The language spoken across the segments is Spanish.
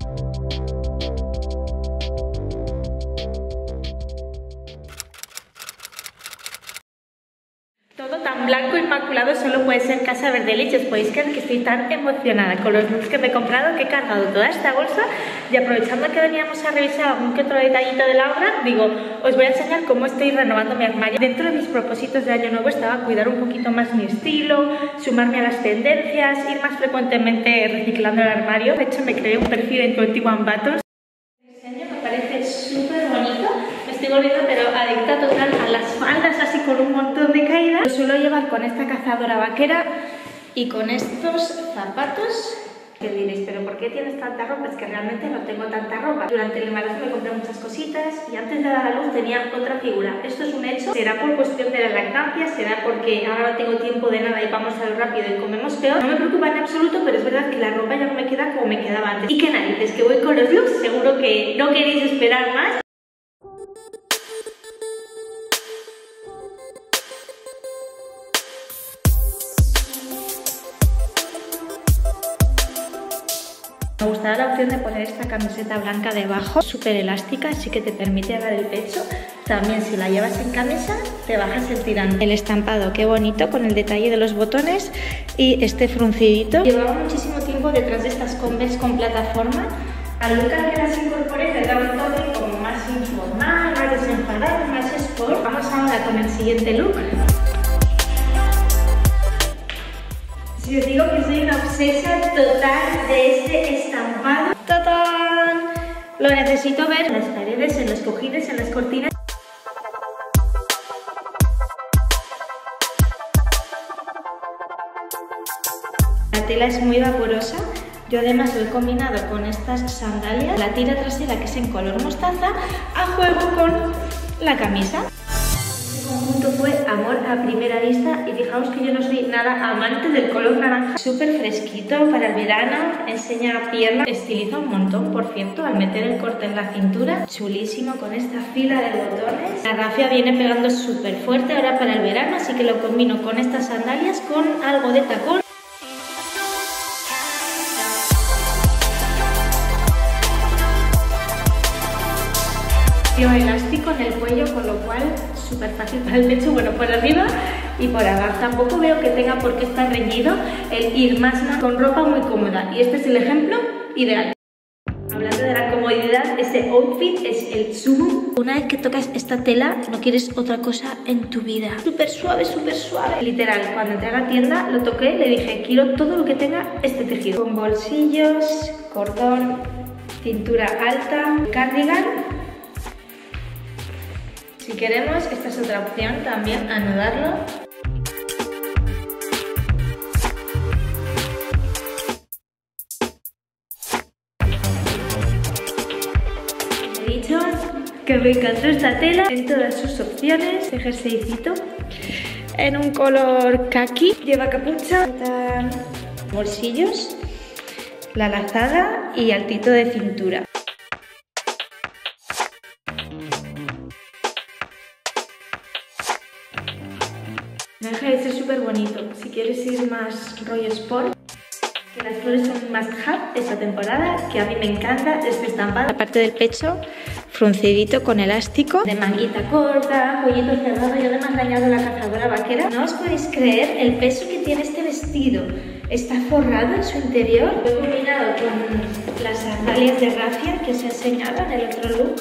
Todo tan blanco inmaculado solo puede ser Casa Verdelich. Os podéis creer que estoy tan emocionada con los looks que me he comprado, que he cargado toda esta bolsa, y aprovechando que veníamos a revisar algún que otro detallito de la obra, digo, os voy a enseñar cómo estoy renovando mi armario. Dentro de mis propósitos de año nuevo estaba cuidar un poquito más mi estilo, sumarme a las tendencias, ir más frecuentemente reciclando el armario. De hecho, me creé un perfil en 21 Buttons. El diseño me parece súper bonito. Me estoy volviendo pero adicta total a las faldas, así con un montón de caídas. Lo suelo llevar con esta cazadora vaquera y con estos zapatos. Que diréis, ¿pero por qué tienes tanta ropa? Es que realmente no tengo tanta ropa. Durante el embarazo me compré muchas cositas y antes de dar a luz tenía otra figura. Esto es un hecho. Será por cuestión de la lactancia, será porque ahora no tengo tiempo de nada y vamos a lo rápido y comemos peor. No me preocupa en absoluto, pero es verdad que la ropa ya no me queda como me quedaba antes. Y qué narices, que voy con los looks, seguro que no queréis esperar más. Me gustaba la opción de poner esta camiseta blanca debajo, súper elástica, así que te permite agarrar el pecho. También si la llevas en camisa, te bajas el tirante. El estampado, qué bonito, con el detalle de los botones y este fruncidito. Llevaba muchísimo tiempo detrás de estas Converse con plataforma. Al look al que las incorporé, le daba un toque como más informal, más desenfadado, más sport. Vamos ahora con el siguiente look. Si os digo que soy una obsesa total de este estampado. ¡Tatán! Lo necesito ver en las paredes, en los cojines, en las cortinas. La tela es muy vaporosa. Yo además lo he combinado con estas sandalias. La tira trasera, que es en color mostaza, a juego con la camisa. Este conjunto fue amor a primera vista y fijaos que yo no soy nada amante del color naranja. Súper fresquito para el verano, enseña pierna, estiliza un montón, por cierto, al meter el corte en la cintura. Chulísimo con esta fila de botones. La rafia viene pegando súper fuerte ahora para el verano, así que lo combino con estas sandalias con algo de tacón. Elástico en el cuello, con lo cual súper fácil para el pecho, bueno, por arriba y por abajo. Tampoco veo que tenga por qué estar reñido el ir más con ropa muy cómoda, y este es el ejemplo ideal. Hablando de la comodidad, este outfit es el sumo. Una vez que tocas esta tela, no quieres otra cosa en tu vida. Súper suave, súper suave. Literal, cuando entré a la tienda, lo toqué, le dije, quiero todo lo que tenga este tejido. Con bolsillos, cordón, cintura alta, cardigan. Si queremos, esta es otra opción también, anudarlo. He dicho que me encantó esta tela en todas sus opciones. Este jerseycito en un color kaki, lleva capucha, bolsillos, la lazada y altito de cintura. No deja de ser súper bonito. Si quieres ir más rollo sport, que las flores son un must have esta temporada, que a mí me encanta este estampado. La parte del pecho, fruncidito con elástico, de manguita corta, cuellito cerrado, y además le añado la cazadora vaquera. No os podéis creer el peso que tiene este vestido. Está forrado en su interior. Lo he combinado con las sandalias de rafia que os he enseñado en el otro look.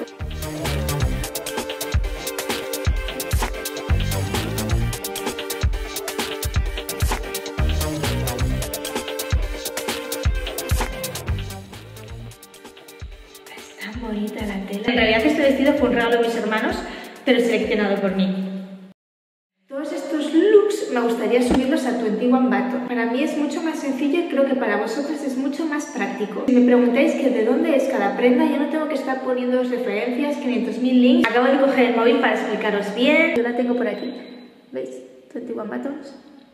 Bonita la tela. En realidad este vestido fue un regalo de mis hermanos, pero seleccionado por mí. Todos estos looks me gustaría subirlos a 21 Buttons. Para mí es mucho más sencillo y creo que para vosotros es mucho más práctico. Si me preguntáis que de dónde es cada prenda, yo no tengo que estar poniéndoos referencias, 500.000 links. Acabo de coger el móvil para explicaros bien. Yo la tengo por aquí. ¿Veis? 21 Buttons.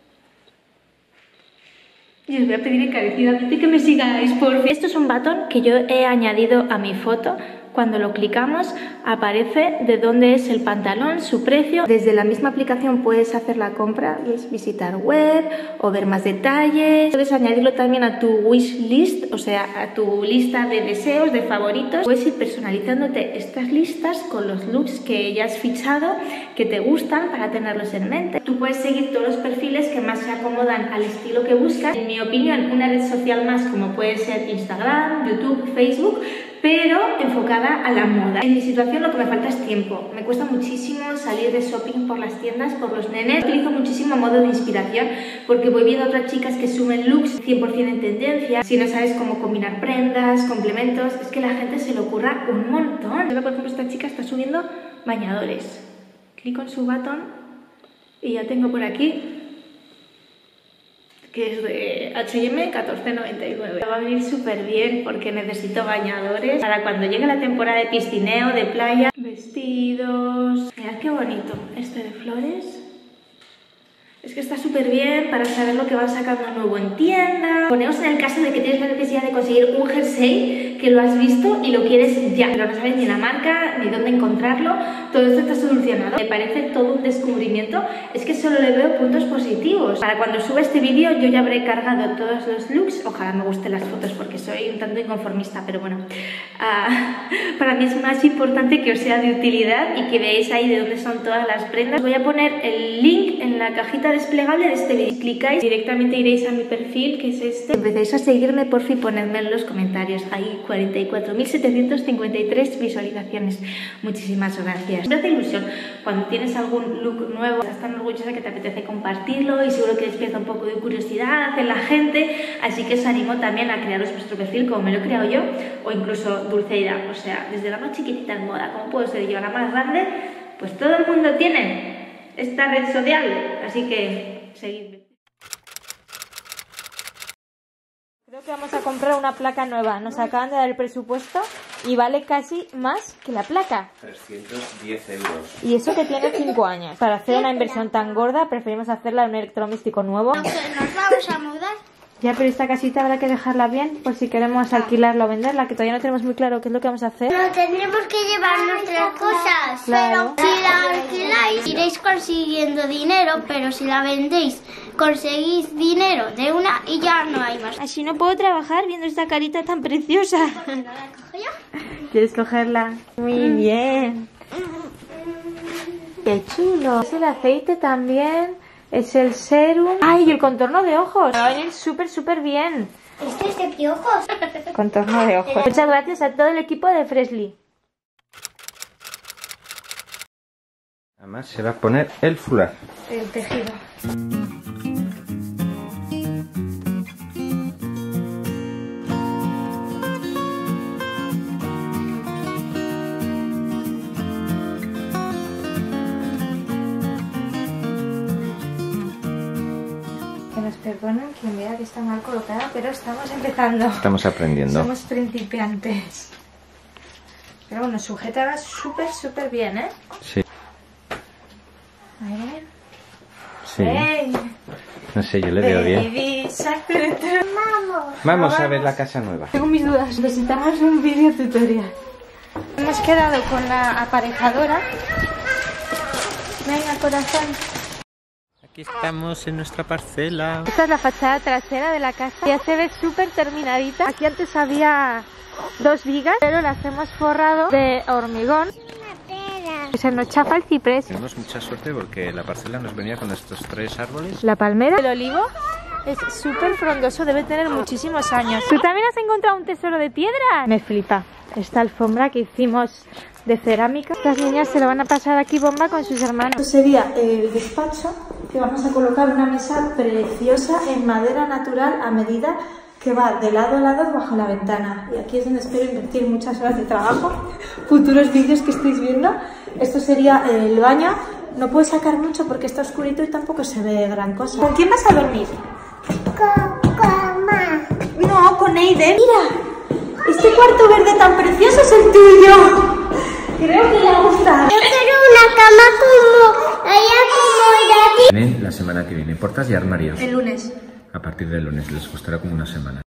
Y os voy a pedir encarecidamente que me sigáis, por favor. Esto es un batón que yo he añadido a mi foto Cuando lo clicamos aparece de dónde es el pantalón, su precio. Desde la misma aplicación puedes hacer la compra, visitar web o ver más detalles. Puedes añadirlo también a tu wishlist, o sea, a tu lista de deseos, de favoritos. Puedes ir personalizándote estas listas con los looks que ya has fichado, que te gustan, para tenerlos en mente. Tú puedes seguir todos los perfiles que más se acomodan al estilo que buscas. En mi opinión, una red social más como puede ser Instagram, YouTube, Facebook, pero enfocada a la moda. En mi situación lo que me falta es tiempo. Me cuesta muchísimo salir de shopping por las tiendas, por los nenes. Utilizo muchísimo modo de inspiración porque voy viendo a otras chicas que suben looks 100% en tendencia. Si no sabes cómo combinar prendas, complementos, es que la gente se le ocurra un montón. Por ejemplo, esta chica está subiendo bañadores. Clico en su botón y ya tengo por aquí que es de H&M 14,99. Va a venir súper bien porque necesito bañadores para cuando llegue la temporada de piscineo, de playa. Vestidos. Mirad qué bonito este de flores. Es que está súper bien para saber lo que van sacando nuevo en tienda. Ponemos en el caso de que tienes la necesidad de conseguir un jersey que lo has visto y lo quieres ya, pero no sabes ni la marca ni dónde encontrarlo. Todo esto está solucionado. Me parece todo un descubrimiento. Es que solo le veo puntos positivos. Para cuando suba este vídeo yo ya habré cargado todos los looks. Ojalá me gusten las fotos porque soy un tanto inconformista, pero bueno. Para mí es más importante que os sea de utilidad y que veáis ahí de dónde son todas las prendas. Os voy a poner el link en la cajita desplegable de este vídeo. Si clicáis directamente iréis a mi perfil, que es este. Empecéis a seguirme, por fin ponedme en los comentarios. Hay 44.753 visualizaciones. Muchísimas gracias. Me hace ilusión cuando tienes algún look nuevo, estás tan orgullosa que te apetece compartirlo y seguro que despierta un poco de curiosidad en la gente, así que os animo también a crearos vuestro perfil como me lo he creado yo, o incluso Dulceida, o sea, desde la más chiquitita en moda, como puedo ser yo, la más grande, pues todo el mundo tiene esta red social, así que seguidme. Creo que vamos a comprar una placa nueva, nos acaban de dar el presupuesto y vale casi más que la placa. 310 euros. Y eso que tiene 5 años. Para hacer una inversión tan gorda preferimos hacerla en un electrodoméstico nuevo. Nos vamos a mudar. Ya, pero esta casita habrá que dejarla bien por si queremos alquilarla o venderla, que todavía no tenemos muy claro qué es lo que vamos a hacer. No tendremos que llevar nuestras cosas. Claro. Pero si la alquiláis, iréis consiguiendo dinero, pero si la vendéis, conseguís dinero de una y ya no hay más. Así no puedo trabajar viendo esta carita tan preciosa. ¿La cojo yo? ¿Quieres cogerla? Muy bien. Qué chulo. Es el aceite también. Es el serum. ¡Ay! Y el contorno de ojos. Va a venir súper bien. Este es de piojos. Contorno de ojos. Muchas gracias a todo el equipo de Freshly. Además se va a poner el fular. El tejido. Perdonen que me vea que está mal colocada, pero estamos empezando. Estamos aprendiendo. Somos principiantes. Pero bueno, sujétala súper bien, ¿eh? Sí. A ver. Sí. ¡Ey! No sé, yo le veo bien. Vamos a ver la casa nueva. Tengo mis dudas. Necesitamos un vídeo tutorial. Hemos quedado con la aparejadora. Venga, corazón. Aquí estamos en nuestra parcela. Esta es la fachada trasera de la casa. Ya se ve súper terminadita. Aquí antes había 2 vigas, pero las hemos forrado de hormigón. Se nos chafa el ciprés. Tenemos mucha suerte porque la parcela nos venía con estos 3 árboles. La palmera. El olivo es súper frondoso, debe tener muchísimos años. ¿Tú también has encontrado un tesoro de piedra? Me flipa. Esta alfombra que hicimos de cerámica. Estas niñas se lo van a pasar aquí bomba con sus hermanos. Esto sería el despacho, que vamos a colocar una mesa preciosa en madera natural a medida, que va de lado a lado bajo la ventana. Y aquí es donde espero invertir muchas horas de trabajo. Futuros vídeos que estáis viendo. Esto sería el baño. No puedo sacar mucho porque está oscurito y tampoco se ve gran cosa. ¿Con quién vas a dormir? Con mamá. No, con Aiden. Mira, este cuarto verde tan precioso es el tuyo. Creo que le va a gustar. Yo quiero una cama como ella, como Vienen la semana que viene. ¿Portas y armarios? El lunes. A partir del lunes les costará como una semana.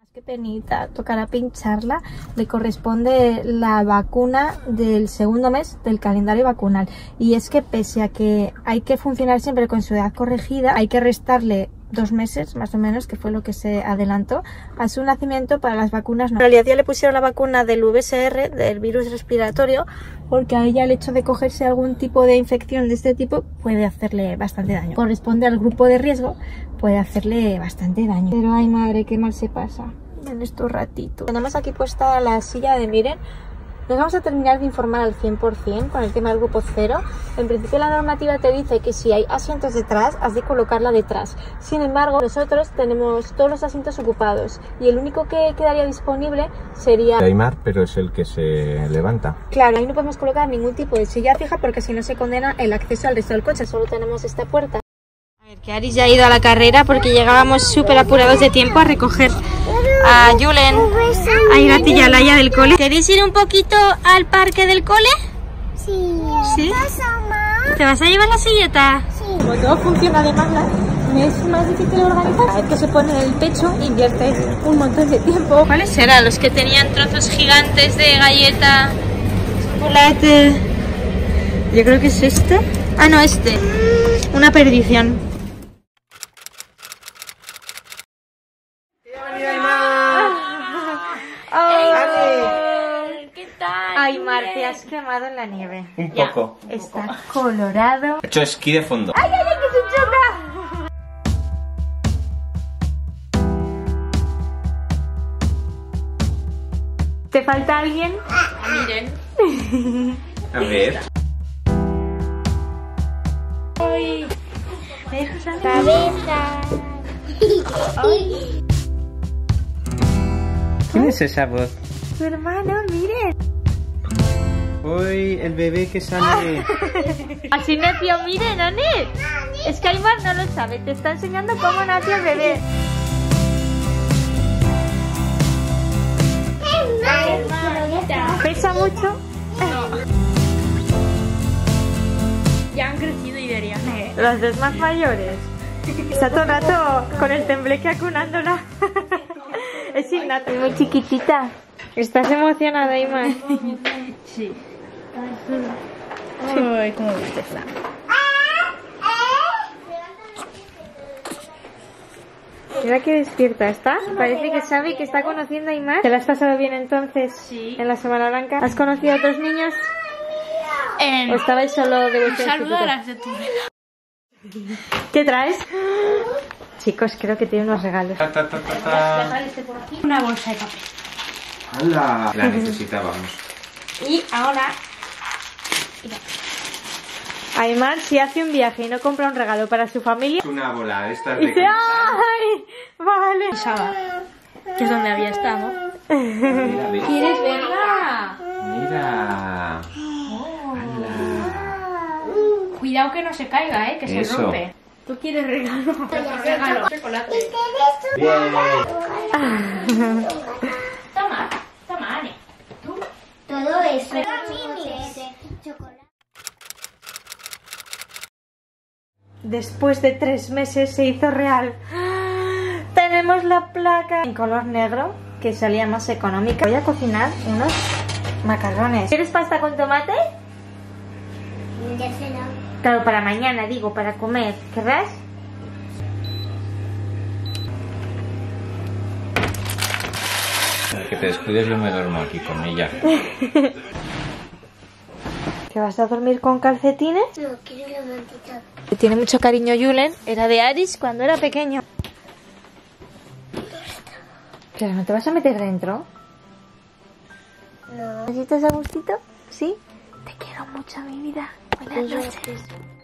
Qué penita, tocará pincharla. Le corresponde la vacuna del segundo mes del calendario vacunal. Y es que pese a que hay que funcionar siempre con su edad corregida, hay que restarle 2 meses más o menos, que fue lo que se adelantó a su nacimiento para las vacunas. En realidad ya le pusieron la vacuna del VSR, del virus respiratorio, porque a ella el hecho de cogerse algún tipo de infección de este tipo puede hacerle bastante daño. Corresponde al grupo de riesgo, puede hacerle bastante daño. Pero ay madre, qué mal se pasa en estos ratitos. Tenemos aquí puesta la silla de Miren. Nos vamos a terminar de informar al 100% con el tema del grupo 0. En principio la normativa te dice que si hay asientos detrás, has de colocarla detrás. Sin embargo, nosotros tenemos todos los asientos ocupados y el único que quedaría disponible sería Aymar, pero es el que se levanta. Claro, ahí no podemos colocar ningún tipo de silla fija porque si no se condena el acceso al resto del coche. Solo tenemos esta puerta. A ver, que Aris ya ha ido a la carrera porque llegábamos súper apurados de tiempo a recoger a Julen, a Irati y a Laia del cole. ¿Queréis ir un poquito al parque del cole? Sí. ¿Sí? ¿Te vas a llevar la silleta? Sí. Como todo funciona de malas, me es más difícil organizar. Cada vez que se pone en el pecho inviertes un montón de tiempo. ¿Cuáles eran los que tenían trozos gigantes de galleta, chocolate? Yo creo que es este. Ah, no, este. Una perdición. ¿Qué tal? Aymar, te has quemado en la nieve. Un poco. Está colorado. He hecho esquí de fondo. ¡Ay, ay, ay, que se choca! ¿Te falta alguien? Miren. A ver. Ay, ¿me dejas a mí? Cabeza. ¿Quién es esa voz? Tu hermano, miren. Uy, el bebé que sale. Así nació, miren, Anet. Es que Aymar no lo sabe, te está enseñando cómo nació el bebé. ¿Pesa mucho? Ya han crecido y dirían. Los dos más mayores. Está todo el rato con el tembleque acunándola. Es innata. Es muy chiquitita. ¿Estás emocionada, Aymar? Sí. Ay, cómo gusta esta. Mira que despierta está. Parece que sabe que está conociendo a Aymar. ¿Te la has pasado bien entonces? Sí. En la Semana Blanca. ¿Has conocido a otros niños? ¿O estabais solo de vuestro instituto? Saludarás de tu vida. ¿Qué traes? Chicos, creo que tiene unos regalos. Una bolsa de papel. ¡Hala! La necesitábamos. Y ahora Aymar, si hace un viaje y no compra un regalo para su familia, Una bola de estas y de dice ¡ay! Vale. Saba, que es donde había estado. Mira, ¿ves? ¿Quieres verla? Mira. Cuidado que no se caiga, que se Eso. rompe. ¿Tú quieres regalo? Regalo. Chocolate. Bien. Toma, Anne. ¿Tú? Todo eso. Chocolate. Después de 3 meses se hizo real. Tenemos la placa en color negro, que salía más económica. Voy a cocinar unos macarrones. ¿Quieres pasta con tomate? Ya se no. Claro, para mañana, digo, para comer. ¿Querrás? Que te descuides, yo me duermo aquí con ella. ¿Que vas a dormir con calcetines? No, quiero la mantita. Le tiene mucho cariño Julen. Era de Aris cuando era pequeño. ¿Pero no te vas a meter dentro? No. ¿Necesitas a gustito? ¿Sí? Te quiero mucho, mi vida. Buenas noches.